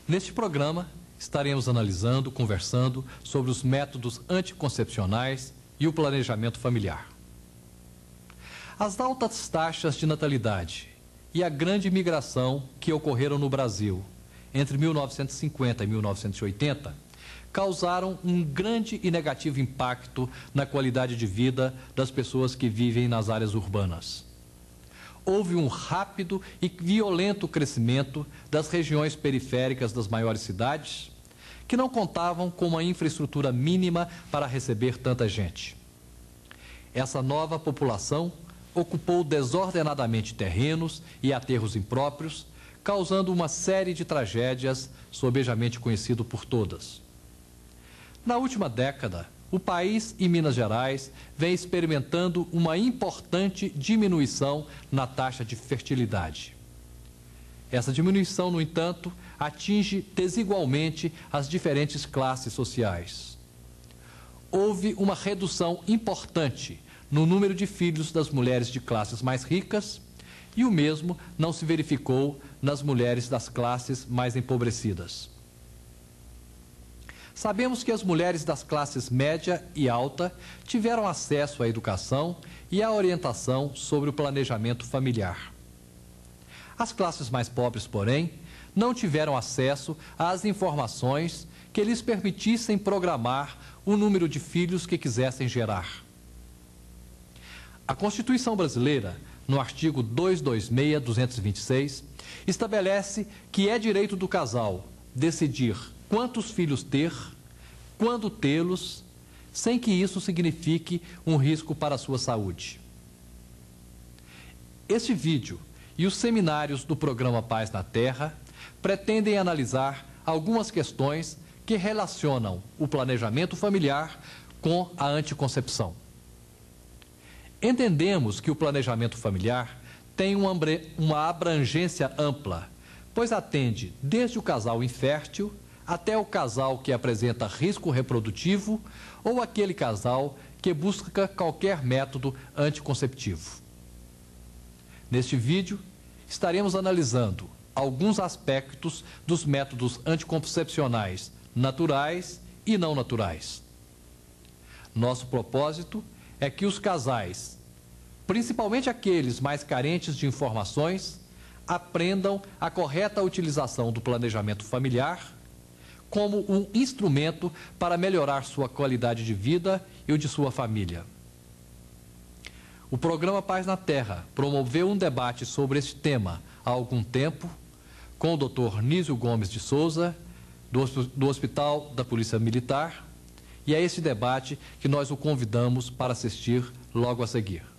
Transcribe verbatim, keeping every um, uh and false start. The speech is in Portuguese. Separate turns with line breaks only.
Neste programa, estaremos analisando, conversando sobre os métodos anticoncepcionais e o planejamento familiar. As altas taxas de natalidade e a grande migração que ocorreram no Brasil entre mil novecentos e cinquenta e mil novecentos e oitenta causaram um grande e negativo impacto na qualidade de vida das pessoas que vivem nas áreas urbanas. Houve um rápido e violento crescimento das regiões periféricas das maiores cidades, que não contavam com uma infraestrutura mínima para receber tanta gente. Essa nova população ocupou desordenadamente terrenos e aterros impróprios, causando uma série de tragédias sobejamente conhecido por todas. Na última década, o país e Minas Gerais vem experimentando uma importante diminuição na taxa de fertilidade. Essa diminuição, no entanto, atinge desigualmente as diferentes classes sociais. Houve uma redução importante no número de filhos das mulheres de classes mais ricas e o mesmo não se verificou nas mulheres das classes mais empobrecidas. Sabemos que as mulheres das classes média e alta tiveram acesso à educação e à orientação sobre o planejamento familiar. As classes mais pobres, porém, não tiveram acesso às informações que lhes permitissem programar o número de filhos que quisessem gerar. A Constituição Brasileira, no artigo duzentos e vinte e seis, duzentos e vinte e seis, estabelece que é direito do casal decidir quantos filhos ter, quando tê-los, sem que isso signifique um risco para a sua saúde. Este vídeo e os seminários do programa Paz na Terra pretendem analisar algumas questões que relacionam o planejamento familiar com a anticoncepção. Entendemos que o planejamento familiar tem uma abrangência ampla, pois atende desde o casal infértil até o casal que apresenta risco reprodutivo ou aquele casal que busca qualquer método anticonceptivo. Neste vídeo, estaremos analisando alguns aspectos dos métodos anticoncepcionais naturais e não naturais. Nosso propósito é que os casais, principalmente aqueles mais carentes de informações, aprendam a correta utilização do planejamento familiar como um instrumento para melhorar sua qualidade de vida e o de sua família. O programa Paz na Terra promoveu um debate sobre este tema há algum tempo com o doutor Nísio Gomes de Souza, do, do Hospital da Polícia Militar, e é esse debate que nós o convidamos para assistir logo a seguir.